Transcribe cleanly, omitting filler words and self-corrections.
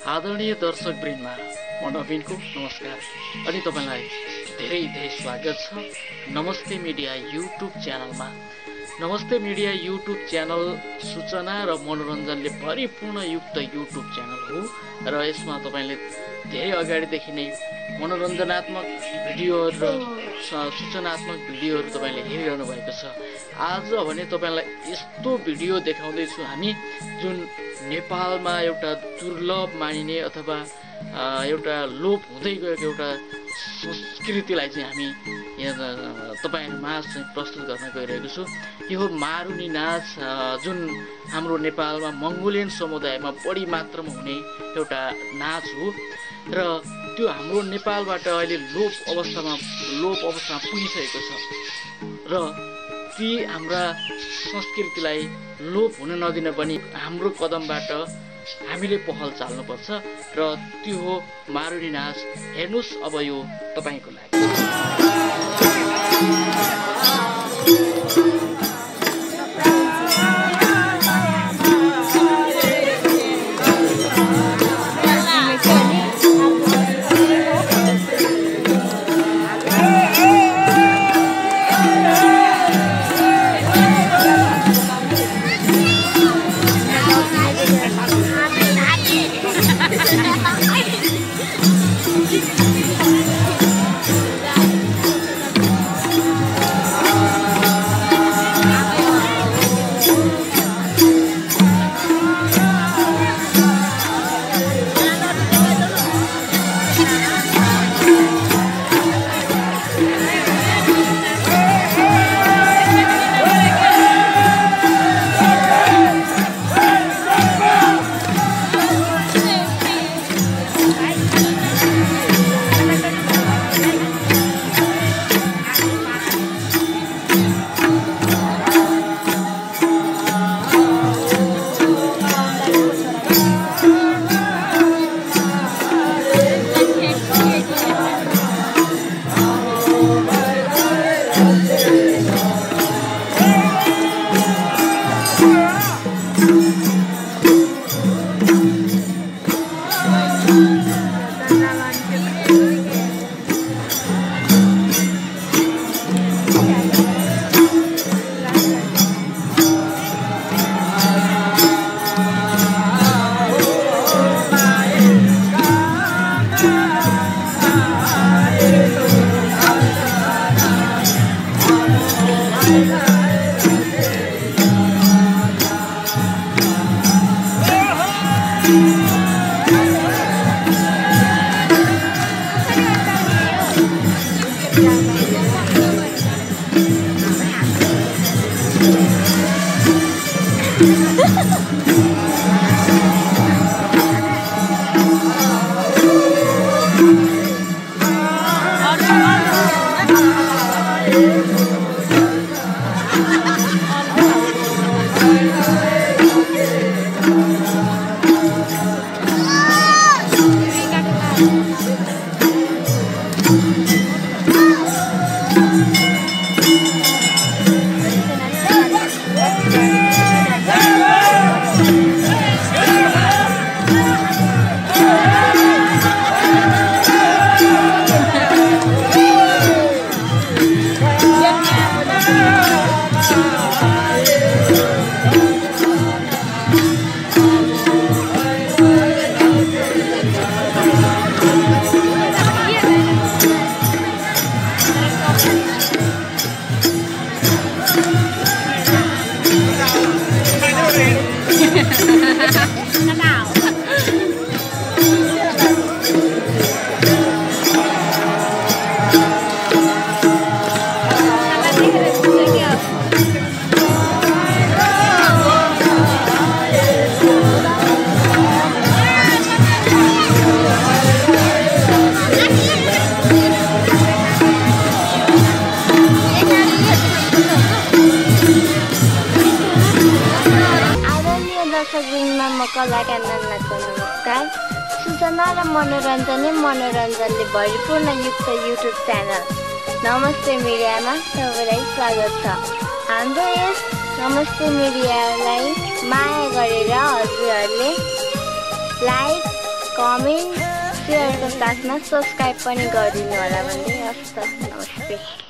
आदरणीय दर्शकवृन्द म नवीनको नमस्कार अनि तपाईलाई धेरै धेरै स्वागत छ नमस्ते मिडिया युट्युब च्यानलमा। नमस्ते मिडिया युट्युब च्यानल सूचना र मनोरञ्जनले परिपूर्ण युक्त युट्युब च्यानल हो र यसमा तपाईले धेरै अगाडिदेखि नै मनोरञ्जनात्मक भिडियोहरू र सूचनात्मक भिडियोहरू तपाईले हेरिरहनु भएको छ। आज भने तपाईलाई यस्तो भिडियो देखाउँदै छु हामी जुन नेपालमा एउटा दुर्लभ मानिने अथवा एउटा लोप हुँदै गएको एउटा संस्कृतिलाई चाहिँ हामी यहाँ तपाईहरुमाझ चाहिँ प्रस्तुत गर्न गइरहेको छु। यो हो मारुनी नाच, जुन हाम्रो नेपालमा मंगोलियन समुदायमा बढी मात्रामा हुने एउटा नाच हो र त्यो हाम्रो नेपालबाट अहिले लोप अवस्थामा पुगिसकेको छ र ती हाम्रा संस्कृतिलाई लोप हुन नदिन पनि हाम्रो कदमबाट हामीले पहल चाल्नुपर्छ र त्यो हो मारुनी नाच। हेर्नुस् अब यो तपाईको लागि। नमस्कार। सूचना र मनोरञ्जनले भरिपूर्ण युक्त युट्युब च्यानल नमस्ते मिडियामा सबैलाई स्वागत छ। हाम्रो यस नमस्ते मिडियालाई माया गरेर हजुरहरूले लाइक, कमेन्ट, सेयरको साथमा सब्स्क्राइब पनि गरिदिनु होला भन्दै हस्त नमस्ते।